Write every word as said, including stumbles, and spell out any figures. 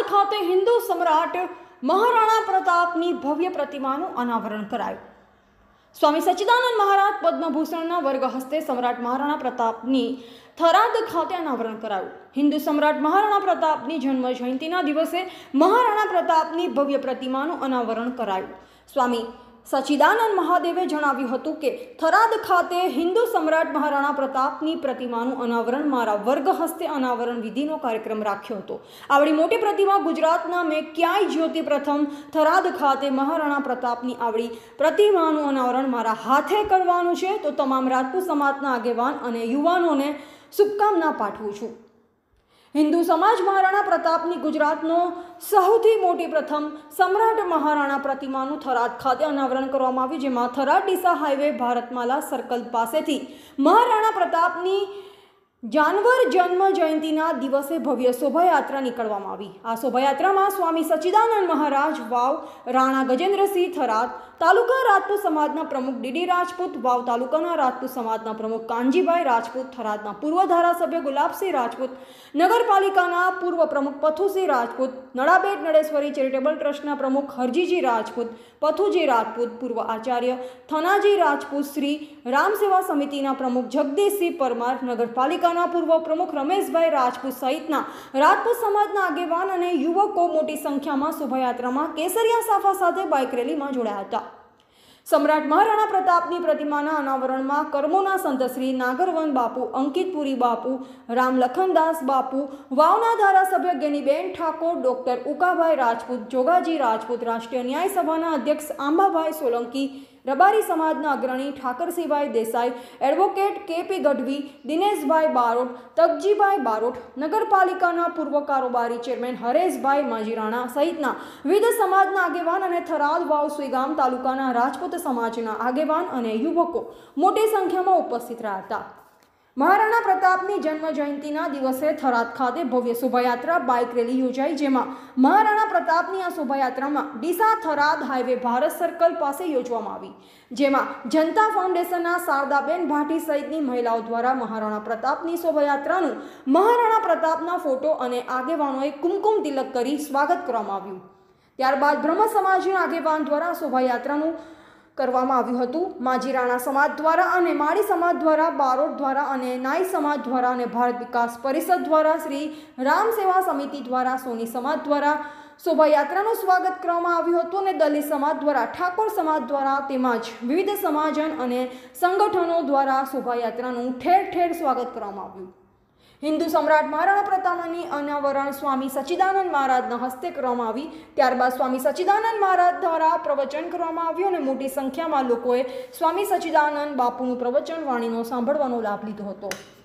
ખાતે હિન્દુ સમ્રાટ મહારાણા પ્રતાપની ભવ્ય પ્રતિમાનું અનાવરણ કરાયું। સ્વામી સચ્ચિદાનંદ મહારાજ પદ્મભૂષણના વર્ગ હસ્તે સમ્રાટ મહારાણા પ્રતાપની થરાદ ખાતે અનાવરણ કરાયું। હિન્દુ સમ્રાટ મહારાણા પ્રતાપની જન્મ જયંતિના દિવસે મહારાણા પ્રતાપની ભવ્ય પ્રતિમાનું અનાવરણ કરાયું। સ્વામી સચ્ચિદાનંદ મહાદેવે જણાવ્યું હતું કે થરાદ ખાતે હિન્દુ સમ્રાટ મહારાણા પ્રતાપની પ્રતિમાનું અનાવરણ મારા વર્ગ હસ્તે અનાવરણ વિધિનો કાર્યક્રમ રાખ્યો હતો। આવડી મોટી પ્રતિમા ગુજરાતના મેં ક્યાંય જ્યોતિ પ્રથમ થરાદ ખાતે મહારાણા પ્રતાપની આવડી પ્રતિમાનું અનાવરણ મારા હાથે કરવાનું છે, તો તમામ રાજપૂત સમાજના આગેવાન અને યુવાનોને શુભકામના પાઠવું છું। હિન્દુ સમાજ મહારાણા પ્રતાપની ગુજરાતનો સૌથી મોટી પ્રથમ સમ્રાટ મહારાણા પ્રતિમાનું થરાદ ખાતે અનાવરણ કરવામાં આવ્યું, જેમાં થરાદ ડીસા હાઈવે ભારતમાલા સર્કલ પાસેથી મહારાણા પ્રતાપની જાનવર જન્મ જયંતિના દિવસે ભવ્ય શોભાયાત્રા નીકળવામાં આવી। આ શોભાયાત્રામાં સ્વામી સચ્ચિદાનંદ મહારાજ, વાવ રાણા ગજેન્દ્રસિંહ થરાદ તાલુકા રાજપૂત સમાજના પ્રમુખ ડીડી રાજપૂત, વાવ તાલુકાના રાજપૂત સમાજના પ્રમુખ કાનજીભાઈ રાજપૂત, થરાદના પૂર્વ ધારાસભ્ય ગુલાબસિંહ રાજપૂત, નગરપાલિકાના પૂર્વ પ્રમુખ પથુસિંહ રાજપૂત, નડાબેટ નડેશ્વરી ચેરિટેબલ ટ્રસ્ટના પ્રમુખ હરજીજી રાજપૂત, પથુજી રાજપૂત, પૂર્વ આચાર્ય થનાજી રાજપૂત, શ્રી રામ સેવા સમિતિના પ્રમુખ જગદીશસિંહ પરમાર, નગરપાલિકાના પૂર્વ પ્રમુખ રમેશભાઈ રાજપૂત સહિતના રાજપૂત સમાજના આગેવાન અને યુવકો મોટી સંખ્યામાં શોભાયાત્રામાં કેસરિયા સાફા સાથે બાઇક રેલીમાં જોડાયા હતા। સમ્રાટ મહારાણા પ્રતાપની પ્રતિમાના અનાવરણમાં કર્મોના સંત શ્રી નાગરવન બાપુ, અંકિતપુરી બાપુ, રામલખનદાસ બાપુ, વાવના ધારાસભ્ય ગેનીબેન ઠાકોર, ડોક્ટર ઉકાભાઈ રાજપૂત, જોગાજી રાજપૂત, રાષ્ટ્રીય ન્યાય સભાના અધ્યક્ષ આંબાભાઈ સોલંકી, રબારી સમાજના અગ્રણી ઠાકરસિંહભાઈ દેસાઈ, એડવોકેટ કેપી ગઢવી, દિનેશભાઈ બારોટ, તગજીભાઈ બારોટ, નગરપાલિકાના પૂર્વ કારોબારી ચેરમેન હરેશભાઈ માજીરાણા સહિતના વિવિધ સમાજના આગેવાન અને થરાદ, વાવ, સુઈગામ તાલુકાના રાજપૂત સમાજના આગેવાન અને યુવકો મોટી સંખ્યામાં ઉપસ્થિત રહ્યા હતા। મહારાણા પ્રતાપની જન્મ જયંતિના દિવસે થરાદ ખાતે ભવ્ય શોભાયાત્રા બાઇક રેલી યોજાઈ, જેમાં મહારાણા પ્રતાપની આ શોભાયાત્રામાં ડીસા થરાદ હાઈવે ભારત સર્કલ પાસે યોજવામાં આવી, જેમાં જનતા ફાઉન્ડેશનના શારદાબેન ભાટી સહિતની મહિલાઓ દ્વારા મહારાણા પ્રતાપની શોભાયાત્રાનું મહારાણા પ્રતાપના ફોટો અને આગેવાનોએ કુમકુમ તિલક કરી સ્વાગત કરવામાં આવ્યું। ત્યારબાદ બ્રહ્મ સમાજના આગેવાન દ્વારા શોભાયાત્રાનું કરવામાં આવ્યું હતું। માજીરાણા સમાજ દ્વારા અને માળી સમાજ દ્વારા, બારોટ દ્વારા અને નાઈ સમાજ દ્વારા અને ભારત વિકાસ પરિષદ દ્વારા, શ્રી રામ સેવા સમિતિ દ્વારા, સોની સમાજ દ્વારા શોભાયાત્રાનું સ્વાગત કરવામાં આવ્યું હતું અને દલિત સમાજ દ્વારા, ઠાકોર સમાજ દ્વારા તેમજ વિવિધ સમાજન અને સંગઠનો દ્વારા શોભાયાત્રાનું ઠેર ઠેર સ્વાગત કરવામાં આવ્યું। હિન્દુ સમ્રાટ મહારાણા પ્રતાપની અનાવરણ સ્વામી સચ્ચિદાનંદ મહારાજના હસ્તે કરવામાં આવી। ત્યારબાદ સ્વામી સચ્ચિદાનંદ મહારાજ દ્વારા પ્રવચન કરવામાં આવ્યું અને મોટી સંખ્યામાં લોકોએ સ્વામી સચ્ચિદાનંદ બાપુનું પ્રવચન વાણીનો સાંભળવાનો લાભ લીધો હતો।